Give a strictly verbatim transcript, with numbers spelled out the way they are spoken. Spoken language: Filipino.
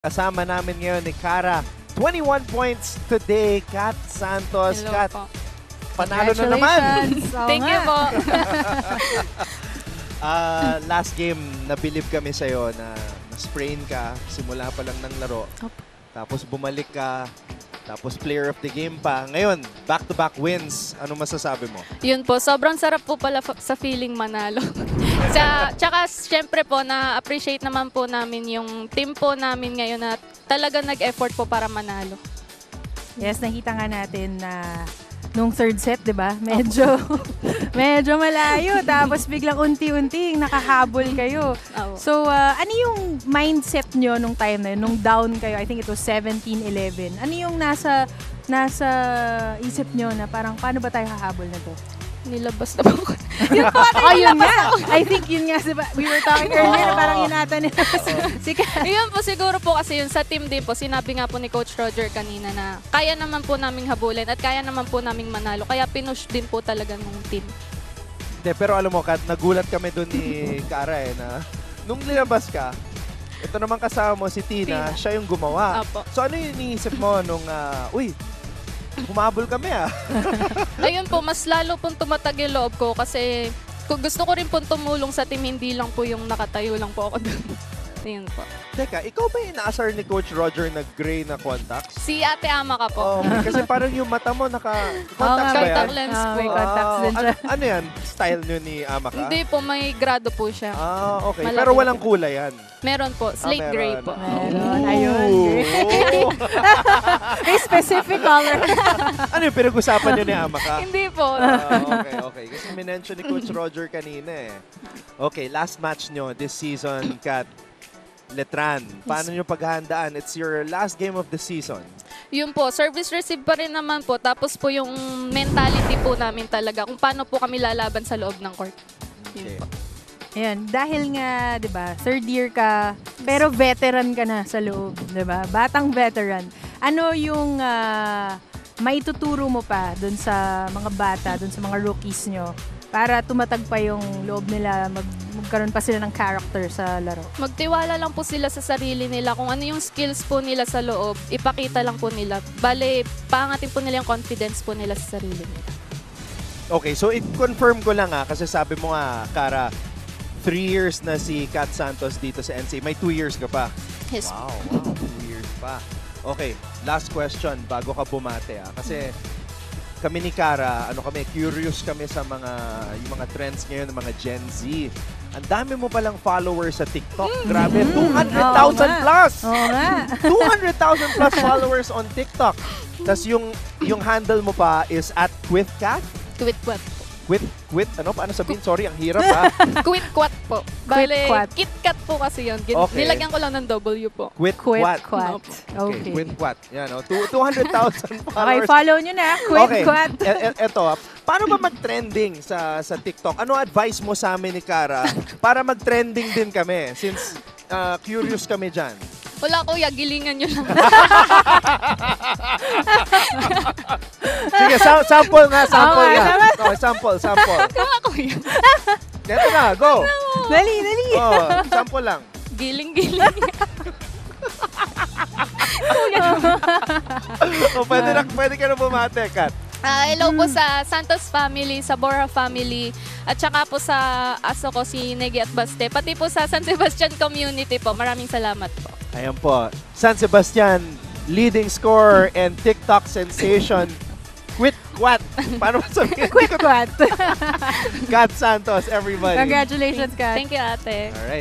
Kasama namin ngayon ni Kara. twenty-one points today, Kat Santos. Hello Kat, po. panalo na naman. Thank you po. uh, last game, nabilib kami sa'yo na na-sprain ka, simula pa lang ng laro. Opo. Tapos bumalik ka, tapos player of the game pa. Ngayon, back-to-back wins. Ano masasabi mo? Yun po, sobrang sarap po pala sa feeling manalo. sa, tsaka syempre po, na-appreciate naman po namin yung team po namin ngayon na talaga nag-effort po para manalo. Yes, nakita nga natin na nung third set, di ba? Medyo, medyo malayo. Tapos biglang unti-unti nakahabol kayo. Oh. So, uh, ano yung mindset nyo nung time na yun? Nung down kayo, I think it was seventeen eleven. Ano yung nasa, nasa isip nyo na parang paano ba tayo hahabol na to? Nilabas na po. Yun po ata oh, yun nga. I think yun nga. We were talking earlier na parang yun ata nila. Yun po siguro po kasi yun sa team din po. Sinabi nga po ni Coach Roger kanina na kaya naman po naming habulin at kaya naman po naming manalo. Kaya pinush din po talaga ng team. De, pero alam mo, Kat, nagulat kami doon ni Kara eh, na nung nilabas ka, ito naman kasama mo si Tina, Tina. siya yung gumawa. Apo. So ano yung iniisip mo nung, uh, uy, humabol kami ah. Ayun po, mas lalo pong tumatag yung loob ko kasi gusto ko rin po tumulong sa team, hindi lang po yung nakatayo lang po ako doon. Ayun po. Teka, ikaw ba yung inaasar ni Coach Roger na gray na contacts? Si Ate Ama ka po. Oh, kasi parang yung mata mo naka-contacts Oo nga, ba yan? Contact lens Ah, po. may contacts din siya. Ano, ano yan? Style nyo ni Ama ka? Hindi po, may grado po siya. Ah, okay. Malaki Pero na walang po. kulay yan. Meron po, slate Ah, gray meron. po. Meron. Ayun. Ooh. May specific color. Ano yung pinag-usapan nyo ni Ama ka? Hindi po. Ah, okay, okay. Kasi minention ni Coach Roger kanina eh. Okay, last match nyo this season, Kat. Letran, paano nyo paghahandaan? It's your last game of the season. Yun po, service receive pa rin naman po. Tapos po yung mentality po namin talaga kung paano po kami lalaban sa loob ng court. Yun Okay. po. Ayan, dahil nga, di ba, third year ka, pero veteran ka na sa loob, di ba? Batang veteran. Ano yung uh, maituturo mo pa dun sa mga bata, dun sa mga rookies nyo, para tumatag pa yung loob nila, mag magkaroon pa sila ng character sa laro? Magtiwala lang po sila sa sarili nila. Kung ano yung skills po nila sa loob, ipakita lang po nila. Bale, pangatin po nila yung confidence po nila sa sarili nila. Okay, so i-confirm ko lang ah, kasi sabi mo nga, Kara, three years na si Kat Santos dito sa N C A. May two years ka pa. Yes. Wow, wow, two years pa. Okay, last question bago ka bumate ah. Kasi kami ni Kara, ano kami, curious kami sa mga yung mga trends ngayon ng mga Gen Z. Ang dami mo palang followers sa TikTok. Grabe, two hundred thousand plus! Oo nga. two hundred thousand plus followers on TikTok. Tapos yung yung handle mo pa is at QuitCat? Quit quat. Quit, quit, ano? Paano sabihin? Sorry, ang hirap ha. Quit quat po. Bale, Quit-quat. KitKat po kasi yun. Gin- Okay. Nilagyan ko lang ng W po. Quit, Quit, quat. quat. Okay, Okay. quit, quat. Yan, oh. two hundred thousand Okay, followers. follow nyo na. Quit, Okay, quat. e- e- eto, ah, paano ba mag-trending sa sa TikTok? Ano advice mo sa amin ni Kara para mag-trending din kami since ah, curious kami dyan? Wala kuya, gilingan nyo lang. Sige, sa- sample nga, sample Okay, nga. Okay, sample, sample. Wala kuya. Eto na, go. Dali, dali. Oh, sample lang. Giling-giling. Oh, pwede, na, pwede ka na bumate, Kat. Ah, hello po sa Santos family, sa Bora family, at saka po sa aso ko si Negi at Baste, pati po sa San Sebastian community po. Maraming salamat po. Ayan po, San Sebastian, leading scorer and TikTok sensation, Quit Quat. Paano ba sabihin? Quit, quat. Kat Santos, everybody. Congratulations, Kat. Thank you, ate. All right.